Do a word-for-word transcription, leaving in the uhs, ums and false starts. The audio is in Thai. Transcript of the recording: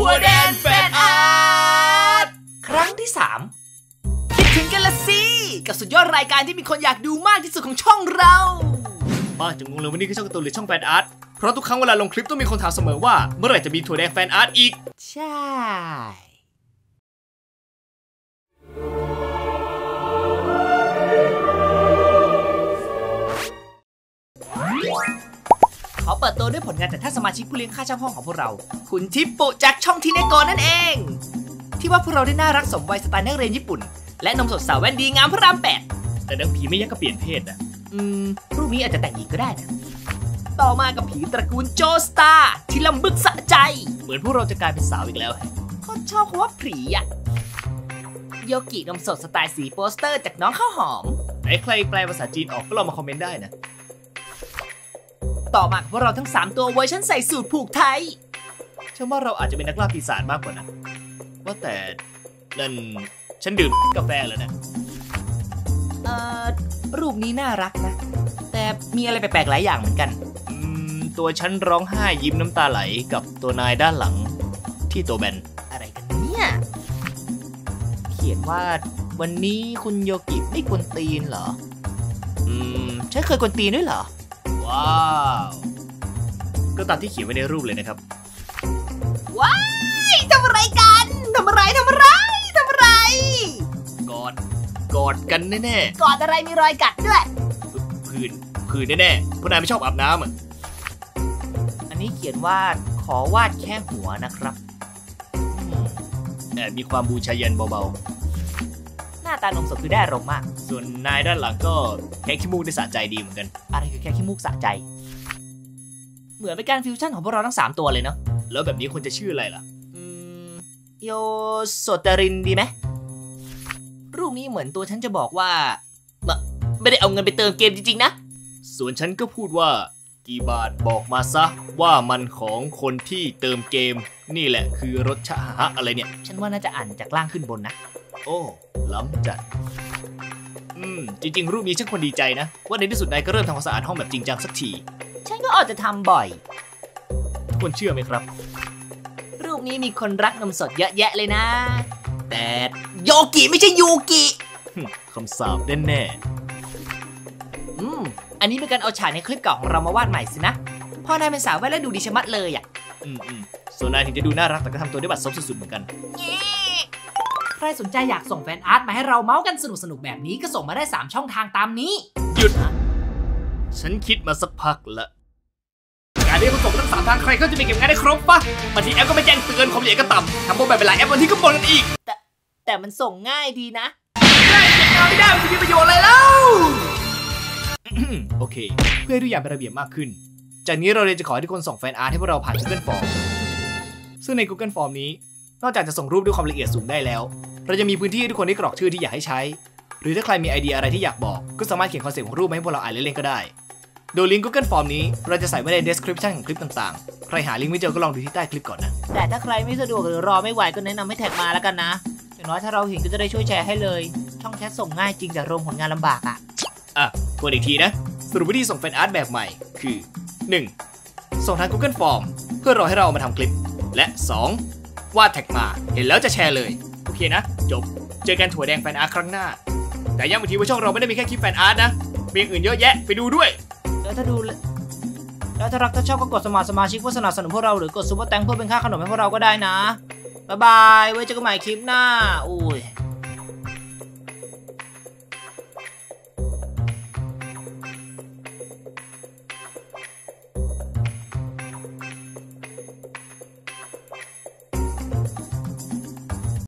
ถั่วแดนแฟนอาร์ตครั้งที่สามคิดถึงกันละสิกับสุดยอดรายการที่มีคนอยากดูมากที่สุดของช่องเราป้าจะงงเลยวันนี้คือช่องการ์ตูนหรือช่องแฟนอาร์ตเพราะทุกครั้งเวลาลงคลิปต้องมีคนถามเสมอว่าเมื่อไหร่จะมีถั่วแดงแฟนอาร์ตอีกใช่ขอเปิดตัวด้วยผลงานจากท่านสมาชิกผู้เลี้ยงค่าเช่าห้องของพวกเราคุณทิปปุจากช่องทีเนโกนั่นเองที่ว่าพวกเราได้น่ารักสมวัยสไตล์นักเรียนญี่ปุ่นและนมสดสาวแว่นดีงามพระรามแปดแต่ดังผีไม่ยักก็เปลี่ยนเพศนะอืมรูปนี้อาจจะแต่งหญิงก็ได้นะต่อมากับผีตระกูลโจสตาร์ที่ลำบึกสะใจเหมือนพวกเราจะกลายเป็นสาวอีกแล้วเขาชอบคำว่าผีอะโยกินมสดสไตล์สีโปสเตอร์จากน้องข้าวหอมไหนใครแปลภาษาจีนออกก็ลองมาคอมเมนต์ได้นะต่อมาพวกเราทั้งสามตัวเวอร์ชันใส่สูตรผูกไทยฉันว่าเราอาจจะเป็นนักล่าปีศาจมากกว่านะว่าแต่นั่นฉันดื่มกาแฟแล้วนะเอ่อรูปนี้น่ารักนะแต่มีอะไรแปลกๆหลายอย่างเหมือนกันอืมตัวฉันร้องไห้ยิ้มน้ำตาไหลกับตัวนายด้านหลังที่ตัวแบนอะไรกันเนี่ยเขียนว่าวันนี้คุณโยกิไม่กวนตีนเหรออืมฉันเคยกวนตีนด้วยเหรอว้าวก็ตามที่เขียนไว้ในรูปเลยนะครับว้ายทำอะไรกันทำอะไรทำอะไรทำอะไรกอดกอดกันแน่ๆกอดอะไรมีรอยกัดด้วยพื้นพื้นแน่ๆพวกนายไม่ชอบอาบน้ำอ่ะอันนี้เขียนว่าขอวาดแค่หัวนะครับแต่มีความบูชายันเบาๆหน้าตานมสดคือได้อารมณ์มากส่วนนายด้านหลังก็แค่ขี้มูกได้สะใจดีเหมือนกันอะไรคือแค่ขี้มูกสะใจเหมือนเป็นการฟิวชั่นของพวกเราทั้งสามตัวเลยเนาะแล้วแบบนี้ควรจะชื่ออะไรล่ะอืมโยโซเตรินดีไหมรูปนี้เหมือนตัวฉันจะบอกว่าไม่ได้เอาเงินไปเติมเกมจริงๆนะส่วนฉันก็พูดว่ากี่บาทบอกมาซะว่ามันของคนที่เติมเกมนี่แหละคือรสชาหะอะไรเนี่ยฉันว่าน่าจะอ่านจากล่างขึ้นบนนะโอ้ล้ำจัดอืมจริงๆรูปนี้ฉันควรดีใจนะว่าในที่สุดนายก็เริ่มทำความสะอาดห้องแบบจริงจังสักทีฉันก็อาจจะทำบ่อยทุกคนเชื่อไหมครับรูปนี้มีคนรักนมสดเยอะแยะเลยนะแต่โยกิไม่ใช่ยูกิคำสาปแน่ๆอืมอันนี้เป็นการเอาฉากในคลิปเก่าของเรามาวาดใหม่สินะพอนายเป็นสาวแว่นแล้วดูดีชะมัดเลยอ่ะอืมอืมส่วนนายถึงจะดูน่ารักแต่ก็ทำตัวได้บัดซบสุดๆเหมือนกันใครสนใจอยากส่งแฟนอาร์ตมาให้เราเมาส์กันสนุกๆแบบนี้ก็ส่งมาได้สามช่องทางตามนี้หยุดนะฉันคิดมาสักพักละการที่เขาส่งทั้งสามทางใครก็จะมีเก็บงานได้ครบปะบางทีแอปก็ไม่แจ้งเตือนความละเอียดก็ต่ำทำโปรแบบเวลาแอปบางทีก็บ่นกันอีกแต่แต่มันส่งง่ายดีนะได้เก็บงานไม่ได้มันจะมีประโยชน์อะไรแล้วโอเคเพื่อให้ทุกอย่างเป็นระเบียบมากขึ้นจากนี้เราเลยจะขอให้ทุกคนส่งแฟนอาร์ตให้พวกเราผ่าน Google Form ซึ่งใน Google Form นี้นอกจากจะส่งรูปด้วยความละเอียดสูงได้แล้วเราจะมีพื้นที่ให้ทุกคนได้กรอกชื่อที่อยากให้ใช้หรือถ้าใครมีไอเดียอะไรที่อยากบอกก็สามารถเขียนคอนเซ็ปต์ของรูปมาให้พวกเราอ่านเล่นๆก็ได้โดยลิงก์ Google Form นี้เราจะใส่ไว้ใน description ของคลิปต่างๆใครหาลิงก์ไม่เจอก็ลองดูที่ใต้คลิปก่อนนะแต่ถ้าใครไม่สะดวกหรือรอไม่ไหวก็แนะนำให้แท็กมาแล้วกันนะอย่างน้อยถ้าเราเห็นก็จะได้ช่วยแชร์ให้เลยช่องแชทส่งง่ายจริงแต่รวมผลงานลำบากอ่ะอ่ะทวนอีกทีนะสรุปวิธีส่งแฟนอาร์ตแบบใหม่คือ หนึ่ง ส่งทาง Google Form เพื่อรอให้เราเอามาทำคลิปและสองวาดแท็กมาเห็นแล้วจะแชร์เลยโอเคนะจบเจอกันถั่วแดงแฟนอาร์ตครั้งหน้าแต่ย้ำอีกทีว่าช่องเราไม่ได้มีแค่คลิปแฟนอาร์ตนะมีอย่างอื่นเยอะแยะไปดูด้วยแล้วถ้าดูแล้วถ้ารักถ้าชอบก็กดสมัครสมาชิกเพื่อสนับสนุนพวกเราหรือกดซุปเปอร์แตงเพื่อเป็นค่าขนมให้พวกเราก็ได้นะบ๊ายบายไว้เจอกันใหม่คลิปหน้าอุ้ย